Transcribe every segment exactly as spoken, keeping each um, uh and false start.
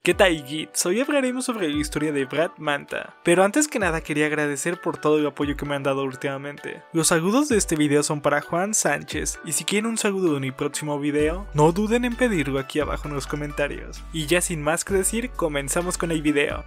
¿Qué tal, Gits? Hoy hablaremos sobre la historia de Brad Manta, pero antes que nada quería agradecer por todo el apoyo que me han dado últimamente. Los saludos de este video son para Juan Sánchez, y si quieren un saludo en mi próximo video, no duden en pedirlo aquí abajo en los comentarios. Y ya sin más que decir, comenzamos con el video.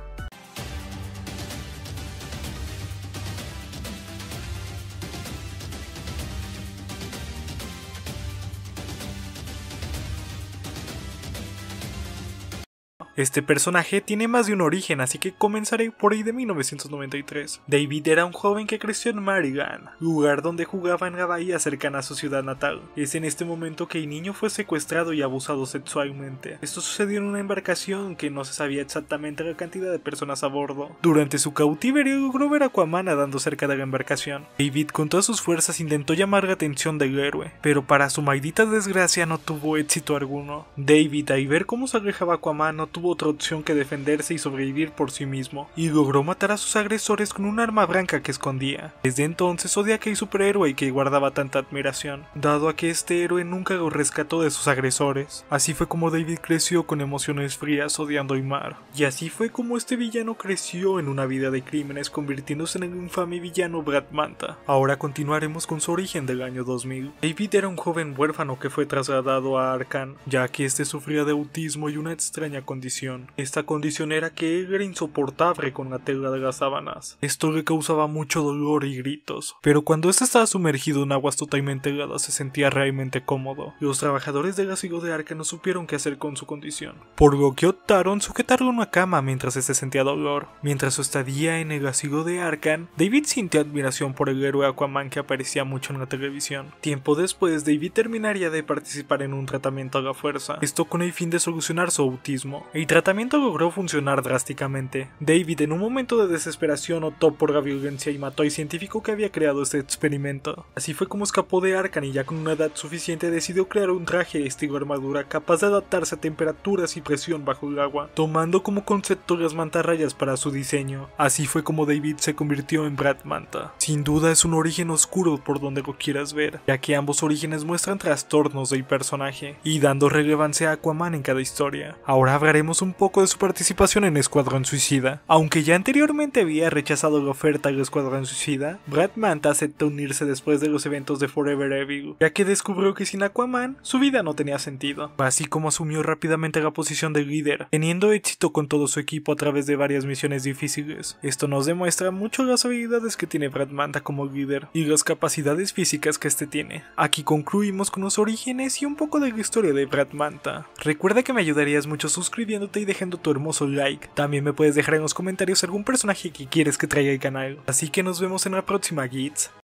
Este personaje tiene más de un origen, así que comenzaré por ahí de mil novecientos noventa y tres. David era un joven que creció en Maryland, lugar donde jugaba en la bahía cercana a su ciudad natal. Es en este momento que el niño fue secuestrado y abusado sexualmente. Esto sucedió en una embarcación que no se sabía exactamente la cantidad de personas a bordo. Durante su cautiverio logró ver a Aquaman nadando cerca de la embarcación. David con todas sus fuerzas intentó llamar la atención del héroe, pero para su maldita desgracia no tuvo éxito alguno. David, al ver cómo se alejaba Aquaman, no tuvo otra opción que defenderse y sobrevivir por sí mismo, y logró matar a sus agresores con un arma blanca que escondía. Desde entonces odia a aquel superhéroe que guardaba tanta admiración, dado a que este héroe nunca lo rescató de sus agresores. Así fue como David creció con emociones frías odiando el mar, y así fue como este villano creció en una vida de crímenes, convirtiéndose en el infame villano Brad Manta. Ahora continuaremos con su origen del año dos mil. David era un joven huérfano que fue trasladado a Arkham, ya que este sufría de autismo y una extraña condición. Esta condición era que él era insoportable con la tela de las sábanas. Esto le causaba mucho dolor y gritos, pero cuando este estaba sumergido en aguas totalmente heladas se sentía realmente cómodo. Los trabajadores del asilo de Arkham no supieron qué hacer con su condición, por lo que optaron sujetarlo en una cama mientras este sentía dolor. Mientras su estadía en el asilo de Arkham, David sintió admiración por el héroe Aquaman que aparecía mucho en la televisión. Tiempo después, David terminaría de participar en un tratamiento a la fuerza, esto con el fin de solucionar su autismo. El tratamiento logró funcionar drásticamente. David en un momento de desesperación optó por la violencia y mató al científico que había creado este experimento. Así fue como escapó de Arkham y ya con una edad suficiente decidió crear un traje estilo armadura capaz de adaptarse a temperaturas y presión bajo el agua, tomando como concepto las mantarrayas para su diseño. Así fue como David se convirtió en Brad Manta. Sin duda es un origen oscuro por donde lo quieras ver, ya que ambos orígenes muestran trastornos del personaje y dando relevancia a Aquaman en cada historia. Ahora hablaremos un poco de su participación en Escuadrón Suicida. Aunque ya anteriormente había rechazado la oferta del Escuadrón Suicida, Brad Manta aceptó unirse después de los eventos de Forever Evil, ya que descubrió que sin Aquaman su vida no tenía sentido, así como asumió rápidamente la posición de líder, teniendo éxito con todo su equipo a través de varias misiones difíciles. Esto nos demuestra mucho las habilidades que tiene Brad Manta como líder y las capacidades físicas que este tiene. Aquí concluimos con los orígenes y un poco de la historia de Brad Manta. Recuerda que me ayudarías mucho suscribiéndote y dejando tu hermoso like. También me puedes dejar en los comentarios algún personaje que quieres que traiga al canal. Así que nos vemos en la próxima, Gits.